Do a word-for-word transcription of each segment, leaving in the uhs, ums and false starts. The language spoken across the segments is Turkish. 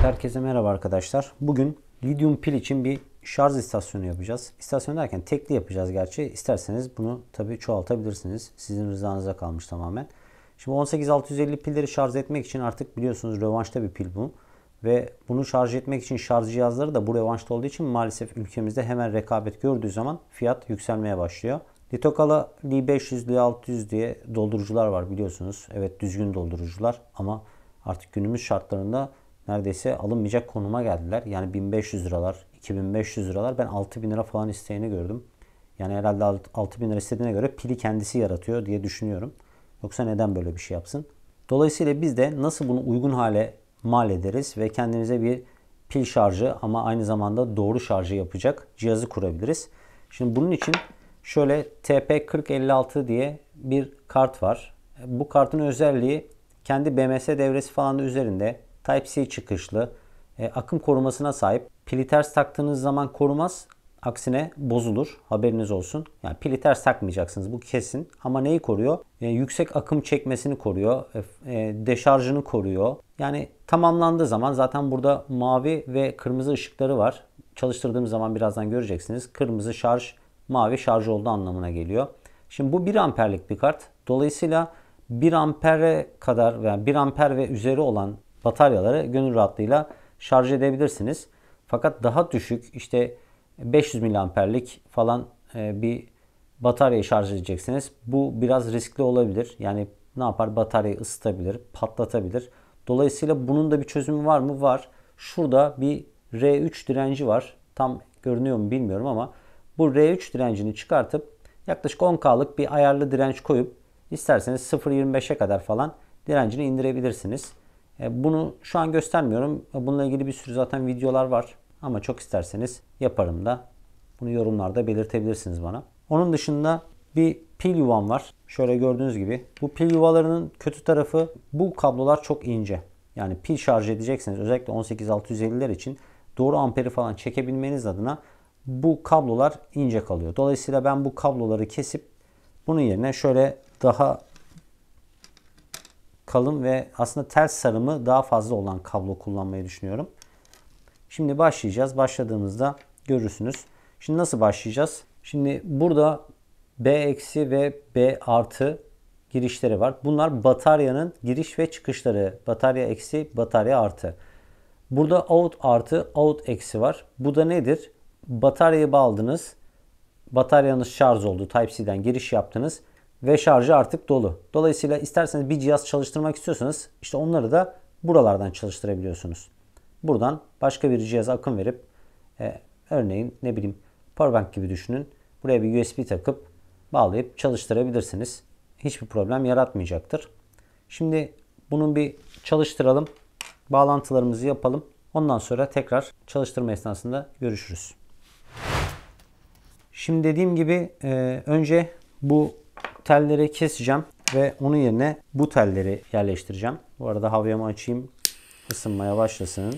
Herkese merhaba arkadaşlar. Bugün lityum pil için bir şarj istasyonu yapacağız. İstasyon derken tekli yapacağız gerçi. İsterseniz bunu tabii çoğaltabilirsiniz. Sizin rızanıza kalmış tamamen. Şimdi on sekiz altı yüz elli pilleri şarj etmek için artık biliyorsunuz rövanşta bir pil bu. Ve bunu şarj etmek için şarj cihazları da bu rövanşta olduğu için maalesef ülkemizde hemen rekabet gördüğü zaman fiyat yükselmeye başlıyor. Litokala Li beş yüz, Li altı yüz diye doldurucular var biliyorsunuz. Evet, düzgün doldurucular ama artık günümüz şartlarında neredeyse alınmayacak konuma geldiler. Yani bin beş yüz liralar, iki bin beş yüz liralar. Ben altı bin lira falan isteyeni gördüm. Yani herhalde altı bin lira istediğine göre pili kendisi yaratıyor diye düşünüyorum. Yoksa neden böyle bir şey yapsın? Dolayısıyla biz de nasıl bunu uygun hale mal ederiz ve kendimize bir pil şarjı ama aynı zamanda doğru şarjı yapacak cihazı kurabiliriz. Şimdi bunun için şöyle T P kırk elli altı diye bir kart var. Bu kartın özelliği kendi B M S devresi falan da üzerinde. Type-C çıkışlı, e, akım korumasına sahip. Pili ters taktığınız zaman korumaz. Aksine bozulur. Haberiniz olsun. Yani pili ters takmayacaksınız. Bu kesin. Ama neyi koruyor? E, yüksek akım çekmesini koruyor. E, e, deşarjını koruyor. Yani tamamlandığı zaman zaten burada mavi ve kırmızı ışıkları var. Çalıştırdığım zaman birazdan göreceksiniz. Kırmızı şarj, mavi şarj olduğu anlamına geliyor. Şimdi bu bir amperlik bir kart. Dolayısıyla bir ampere kadar veya bir amper ve üzeri olan bataryaları gönül rahatlığıyla şarj edebilirsiniz. Fakat daha düşük işte beş yüz miliamperlik falan bir bataryayı şarj edeceksiniz. Bu biraz riskli olabilir. Yani ne yapar? Bataryayı ısıtabilir, patlatabilir. Dolayısıyla bunun da bir çözümü var mı? Var. Şurada bir R üç direnci var. Tam görünüyor mu bilmiyorum ama bu R üç direncini çıkartıp yaklaşık on K'lık bir ayarlı direnç koyup isterseniz sıfır virgül yirmi beşe kadar falan direncini indirebilirsiniz. Bunu şu an göstermiyorum. Bununla ilgili bir sürü zaten videolar var. Ama çok isterseniz yaparım da. Bunu yorumlarda belirtebilirsiniz bana. Onun dışında bir pil yuvam var. Şöyle gördüğünüz gibi. Bu pil yuvalarının kötü tarafı bu kablolar çok ince. Yani pil şarj edeceksiniz. Özellikle on sekiz altı yüz elliler için doğru amperi falan çekebilmeniz adına bu kablolar ince kalıyor. Dolayısıyla ben bu kabloları kesip bunun yerine şöyle daha kalın ve aslında ters sarımı daha fazla olan kablo kullanmayı düşünüyorum. Şimdi başlayacağız. Başladığımızda görürsünüz. Şimdi nasıl başlayacağız? Şimdi burada B eksi ve B artı girişleri var. Bunlar bataryanın giriş ve çıkışları. Batarya eksi, batarya artı. Burada out artı, out eksi var. Bu da nedir? Bataryayı bağladınız. Bataryanız şarj oldu. Type-C'den giriş yaptınız. Ve şarjı artık dolu. Dolayısıyla isterseniz bir cihaz çalıştırmak istiyorsanız işte onları da buralardan çalıştırabiliyorsunuz. Buradan başka bir cihaza akım verip e, örneğin ne bileyim powerbank gibi düşünün. Buraya bir U S B takıp bağlayıp çalıştırabilirsiniz. Hiçbir problem yaratmayacaktır. Şimdi bunun bir çalıştıralım. Bağlantılarımızı yapalım. Ondan sonra tekrar çalıştırma esnasında görüşürüz. Şimdi dediğim gibi e, önce bu telleri keseceğim ve onun yerine bu telleri yerleştireceğim. Bu arada havyamı açayım. Isınmaya başlasın.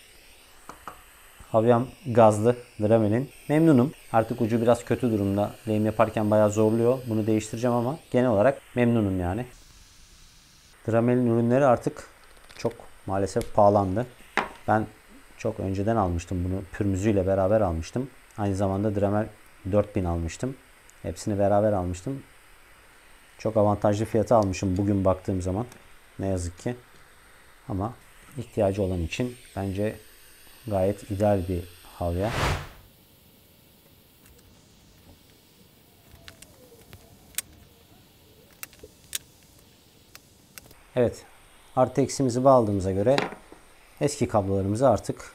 Havyam gazlı Dramel'in. Memnunum. Artık ucu biraz kötü durumda. Lehim yaparken bayağı zorluyor. Bunu değiştireceğim ama genel olarak memnunum yani. Dramel'in ürünleri artık çok maalesef pahalandı. Ben çok önceden almıştım bunu. Pürmüzüyle beraber almıştım. Aynı zamanda Dremel dört bin almıştım. Hepsini beraber almıştım. Çok avantajlı fiyata almışım bugün baktığım zaman. Ne yazık ki. Ama ihtiyacı olan için bence gayet ideal bir havya. Evet. Artı eksimizi bağladığımıza göre eski kablolarımızı artık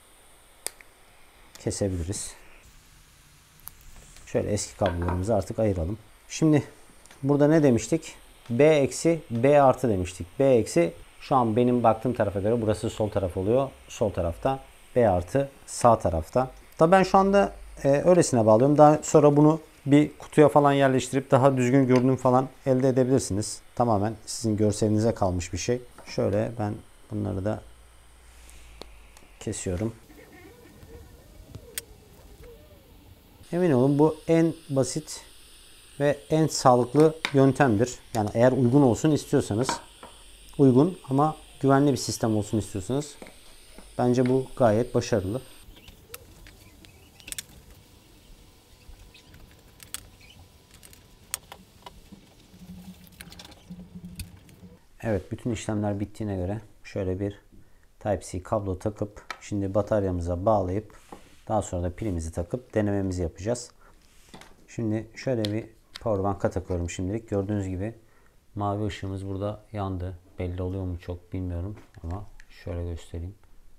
kesebiliriz. Şöyle eski kablolarımızı artık ayıralım. Şimdi burada ne demiştik? B eksi, B artı demiştik. B eksi şu an benim baktığım tarafa göre burası sol taraf oluyor. Sol tarafta. B artı sağ tarafta. Tabii ben şu anda e, öylesine bağlıyorum. Daha sonra bunu bir kutuya falan yerleştirip daha düzgün görünüm falan elde edebilirsiniz. Tamamen sizin görselinize kalmış bir şey. Şöyle ben bunları da kesiyorum. Emin olun bu en basit ve en sağlıklı yöntemdir. Yani eğer uygun olsun istiyorsanız uygun ama güvenli bir sistem olsun istiyorsanız Bence bu gayet başarılı. Evet, bütün işlemler bittiğine göre şöyle bir Type-C kablo takıp şimdi bataryamıza bağlayıp daha sonra da pilimizi takıp denememizi yapacağız. Şimdi şöyle bir powerbank'a takıyorum şimdilik. Gördüğünüz gibi mavi ışığımız burada yandı. Belli oluyor mu çok bilmiyorum ama şöyle göstereyim.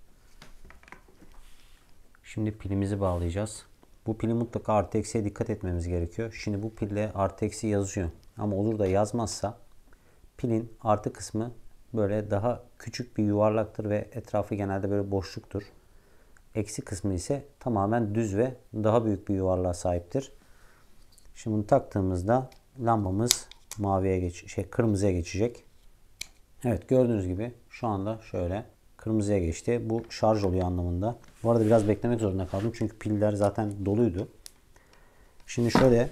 Şimdi pilimizi bağlayacağız. Bu pili mutlaka artı eksiye dikkat etmemiz gerekiyor. Şimdi bu pille artı eksi yazıyor. Ama olur da yazmazsa pilin artı kısmı böyle daha küçük bir yuvarlaktır ve etrafı genelde böyle boşluktur. Eksi kısmı ise tamamen düz ve daha büyük bir yuvarlığa sahiptir. Şimdi bunu taktığımızda lambamız maviye geç, şey kırmızıya geçecek. Evet, gördüğünüz gibi şu anda şöyle kırmızıya geçti. Bu şarj oluyor anlamında. Bu arada biraz beklemek zorunda kaldım çünkü piller zaten doluydu. Şimdi şöyle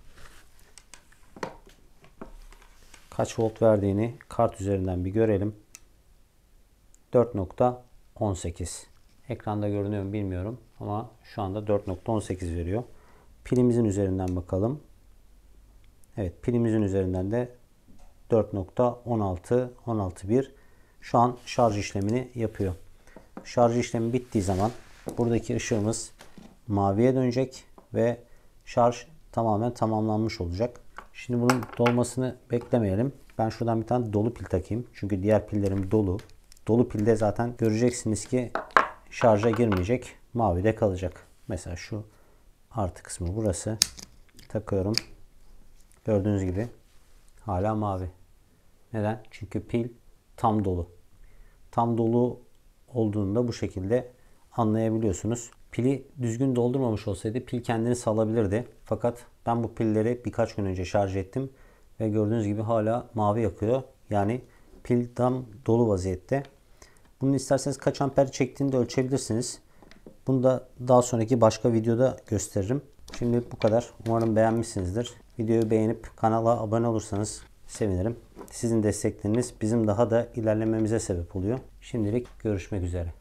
kaç volt verdiğini kart üzerinden bir görelim. dört nokta on sekiz. Ekranda görünüyor mu bilmiyorum ama şu anda dört nokta on sekiz veriyor. Pilimizin üzerinden bakalım. Evet, pilimizin üzerinden de dört nokta on altı on altı nokta bir şu an şarj işlemini yapıyor. Şarj işlemi bittiği zaman buradaki ışığımız maviye dönecek ve şarj tamamen tamamlanmış olacak. Şimdi bunun dolmasını beklemeyelim. Ben şuradan bir tane dolu pil takayım. Çünkü diğer pillerim dolu. Dolu pilde zaten göreceksiniz ki şarja girmeyecek. Mavide kalacak. Mesela şu artı kısmı burası. Takıyorum. Gördüğünüz gibi hala mavi. Neden? Çünkü pil tam dolu. Tam dolu olduğunda bu şekilde anlayabiliyorsunuz. Pili düzgün doldurmamış olsaydı pil kendini salabilirdi. Fakat ben bu pilleri birkaç gün önce şarj ettim ve gördüğünüz gibi hala mavi yakıyor. Yani pil tam dolu vaziyette. Bunu isterseniz kaç amper çektiğini de ölçebilirsiniz. Bunu da daha sonraki başka videoda gösteririm. Şimdi bu kadar. Umarım beğenmişsinizdir. Videoyu beğenip kanala abone olursanız sevinirim. Sizin destekleriniz bizim daha da ilerlememize sebep oluyor. Şimdilik görüşmek üzere.